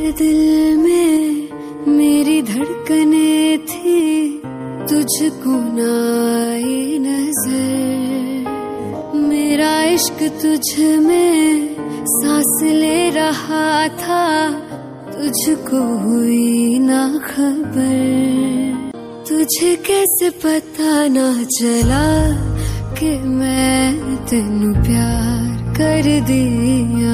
दिल में मेरी धड़कने थी, तुझको ना आई नजर। मेरा इश्क तुझ में सांस ले रहा था, तुझको हुई ना खबर। तुझे कैसे पता ना चला कि मैं तेनू प्यार कर दिया।